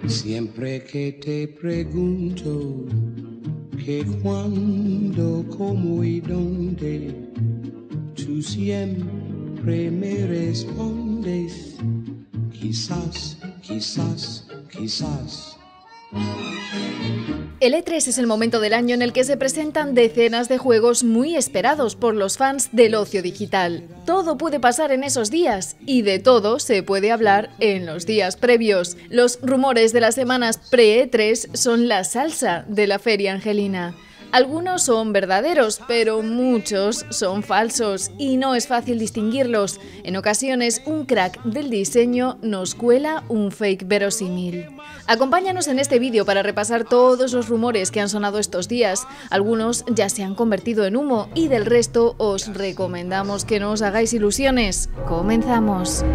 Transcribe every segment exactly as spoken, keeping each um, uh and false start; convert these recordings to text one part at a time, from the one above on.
Siempre que te pregunto que cuándo, cómo y dónde, tú siempre me respondes, quizás, quizás, quizás. El E tres es el momento del año en el que se presentan decenas de juegos muy esperados por los fans del ocio digital. Todo puede pasar en esos días y de todo se puede hablar en los días previos. Los rumores de las semanas pre-E tres son la salsa de la feria angelina. Algunos son verdaderos, pero muchos son falsos y no es fácil distinguirlos. En ocasiones, un crack del diseño nos cuela un fake verosímil. Acompáñanos en este vídeo para repasar todos los rumores que han sonado estos días. Algunos ya se han convertido en humo y del resto os recomendamos que no os hagáis ilusiones. ¡Comenzamos!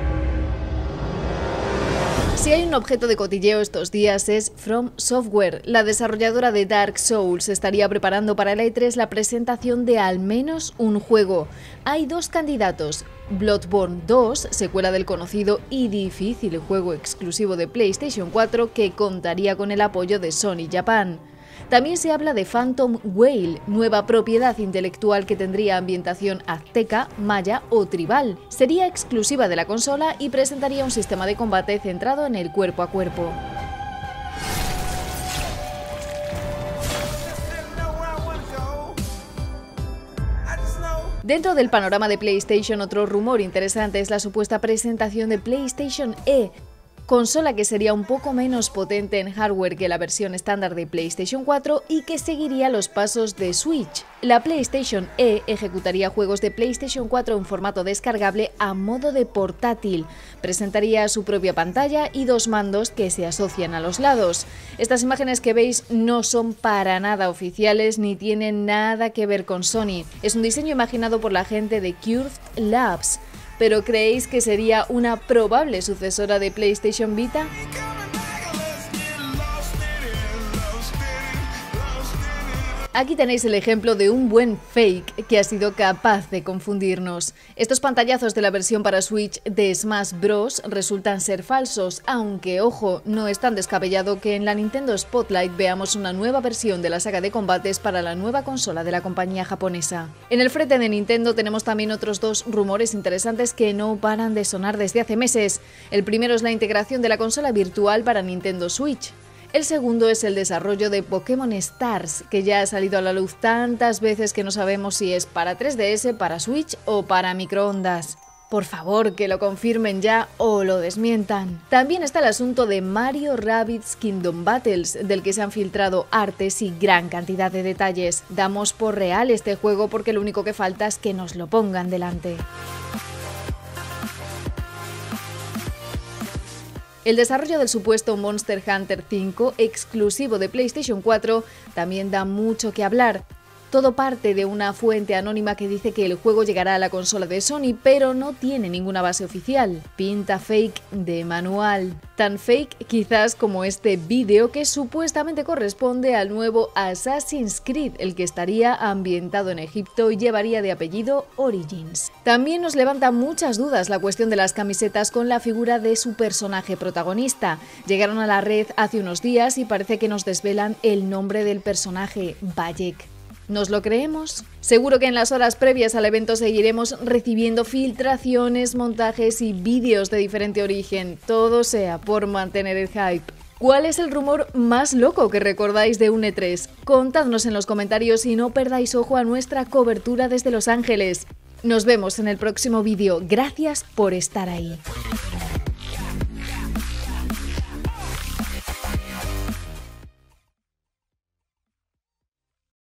Si hay un objeto de cotilleo estos días es From Software. La desarrolladora de Dark Souls estaría preparando para el E tres la presentación de al menos un juego. Hay dos candidatos: Bloodborne dos, secuela del conocido y difícil juego exclusivo de PlayStation cuatro que contaría con el apoyo de Sony Japan. También se habla de Phantom Whale, nueva propiedad intelectual que tendría ambientación azteca, maya o tribal. Sería exclusiva de la consola y presentaría un sistema de combate centrado en el cuerpo a cuerpo. Dentro del panorama de PlayStation, otro rumor interesante es la supuesta presentación de PlayStation E, consola que sería un poco menos potente en hardware que la versión estándar de PlayStation cuatro y que seguiría los pasos de Switch. La PlayStation E ejecutaría juegos de PlayStation cuatro en formato descargable a modo de portátil. Presentaría su propia pantalla y dos mandos que se asocian a los lados. Estas imágenes que veis no son para nada oficiales ni tienen nada que ver con Sony. Es un diseño imaginado por la gente de Curved Labs. ¿Pero creéis que sería una probable sucesora de PlayStation Vita? Aquí tenéis el ejemplo de un buen fake que ha sido capaz de confundirnos. Estos pantallazos de la versión para Switch de Smash Bros. Resultan ser falsos, aunque, ojo, no es tan descabellado que en la Nintendo Spotlight veamos una nueva versión de la saga de combates para la nueva consola de la compañía japonesa. En el frente de Nintendo tenemos también otros dos rumores interesantes que no paran de sonar desde hace meses. El primero es la integración de la consola virtual para Nintendo Switch. El segundo es el desarrollo de Pokémon Stars, que ya ha salido a la luz tantas veces que no sabemos si es para tres D S, para Switch o para microondas. Por favor, que lo confirmen ya o lo desmientan. También está el asunto de Mario Rabbids Kingdom Battles, del que se han filtrado artes y gran cantidad de detalles. Damos por real este juego porque lo único que falta es que nos lo pongan delante. El desarrollo del supuesto Monster Hunter cinco, exclusivo de PlayStation cuatro, también da mucho que hablar. Todo parte de una fuente anónima que dice que el juego llegará a la consola de Sony, pero no tiene ninguna base oficial. Pinta fake de manual. Tan fake quizás como este vídeo que supuestamente corresponde al nuevo Assassin's Creed, el que estaría ambientado en Egipto y llevaría de apellido Origins. También nos levanta muchas dudas la cuestión de las camisetas con la figura de su personaje protagonista. Llegaron a la red hace unos días y parece que nos desvelan el nombre del personaje, Bayek. ¿Nos lo creemos? Seguro que en las horas previas al evento seguiremos recibiendo filtraciones, montajes y vídeos de diferente origen, todo sea por mantener el hype. ¿Cuál es el rumor más loco que recordáis de un E tres? Contadnos en los comentarios y no perdáis ojo a nuestra cobertura desde Los Ángeles. Nos vemos en el próximo vídeo. Gracias por estar ahí.